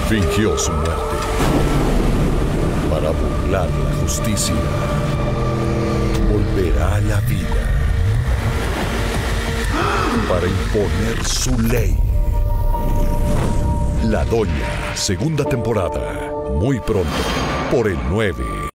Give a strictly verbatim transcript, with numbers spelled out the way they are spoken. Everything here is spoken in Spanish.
Fingió su muerte para burlar la justicia. Volverá a la vida para imponer su ley. La Doña, segunda temporada, muy pronto, por el nueve.